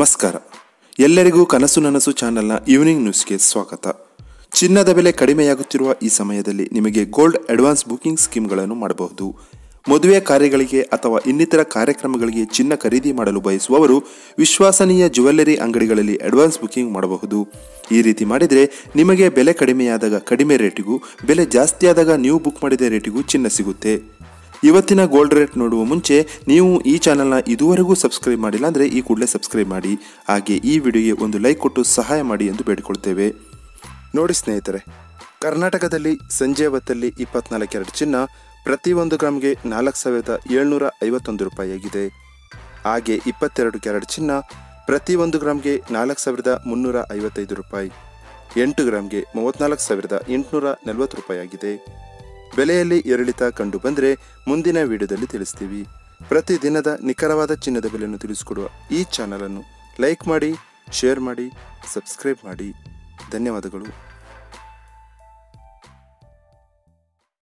ನಮಸ್ಕಾರ. ಎಲ್ಲರಿಗೂ ಕನಸು ನನಸು ಚಾನೆಲ್ನ ಈವ್ನಿಂಗ್ ನ್ಯೂಸ್ಗೆ ಸ್ವಾಗತ. ಚಿನ್ನದ ಬೆಲೆ ಕಡಿಮೆಯಾಗುತ್ತಿರುವ ಈ ಸಮಯದಲ್ಲಿ ನಿಮಗೆ ಗೋಲ್ಡ್ ಅಡ್ವಾನ್ಸ್ ಬುಕಿಂಗ್ ಸ್ಕೀಮ್ಗಳನ್ನು ಮಾಡಬಹುದು. ಮದುವೆ ಕಾರ್ಯಗಳಿಗೆ ಅಥವಾ ಇನ್ನಿತರ ಕಾರ್ಯಕ್ರಮಗಳಿಗೆ ಚಿನ್ನ ಖರೀದಿ ಮಾಡಲು ಬಯಸುವವರು ವಿಶ್ವಾಸನೀಯ ಜ್ಯುವೆಲ್ಲರಿ ಅಂಗಡಿಗಳಲ್ಲಿ ಅಡ್ವಾನ್ಸ್ ಬುಕಿಂಗ್ ಮಾಡಬಹುದು. ಈ ರೀತಿ ಮಾಡಿದರೆ ನಿಮಗೆ ಬೆಲೆ ಕಡಿಮೆಯಾದಾಗ ಕಡಿಮೆ ರೇಟಿಗೂ, ಬೆಲೆ ಜಾಸ್ತಿಯಾದಾಗ ನೀವು ಬುಕ್ ಮಾಡಿದ ರೇಟಿಗೂ ಚಿನ್ನ ಸಿಗುತ್ತೆ. ಇವತ್ತಿನ ಗೋಲ್ಡ್ ರೇಟ್ ನೋಡುವ ಮುಂಚೆ ನೀವು ಈ ಚಾನಲ್ನ ಇದುವರೆಗೂ ಸಬ್ಸ್ಕ್ರೈಬ್ ಮಾಡಿಲ್ಲ ಅಂದರೆ ಈ ಕೂಡಲೇ ಸಬ್ಸ್ಕ್ರೈಬ್ ಮಾಡಿ. ಹಾಗೆ ಈ ವಿಡಿಯೋಗೆ ಒಂದು ಲೈಕ್ ಕೊಟ್ಟು ಸಹಾಯ ಮಾಡಿ ಎಂದು ಬೇಡಿಕೊಳ್ತೇವೆ. ನೋಡಿ ಸ್ನೇಹಿತರೆ, ಕರ್ನಾಟಕದಲ್ಲಿ ಸಂಜೆ ಹೊತ್ತಲ್ಲಿ 24 ಕ್ಯಾರೆಟ್ ಚಿನ್ನ ಪ್ರತಿ 1 ಗ್ರಾಮ್ಗೆ 4,751 ರೂಪಾಯಿಯಾಗಿದೆ. ಹಾಗೆ 22 ಕ್ಯಾರೆಟ್ ಚಿನ್ನ ಪ್ರತಿ 1 ಗ್ರಾಮ್ಗೆ 4,355 ರೂಪಾಯಿ, 8 ಗ್ರಾಮ್ಗೆ 34,840 ರೂಪಾಯಿಯಾಗಿದೆ. ಬೆಲೆಯಲ್ಲಿ ಏರಿಳಿತ ಕಂಡು ಬಂದರೆ ಮುಂದಿನ ವಿಡಿಯೋದಲ್ಲಿ ತಿಳಿಸ್ತೀವಿ. ಪ್ರತಿದಿನದ ನಿಖರವಾದ ಚಿನ್ನದ ಬೆಲೆಯನ್ನು ತಿಳಿಸಿಕೊಡುವ ಈ ಚಾನಲನ್ನು ಲೈಕ್ ಮಾಡಿ, ಶೇರ್ ಮಾಡಿ, ಸಬ್ಸ್ಕ್ರೈಬ್ ಮಾಡಿ. ಧನ್ಯವಾದಗಳು.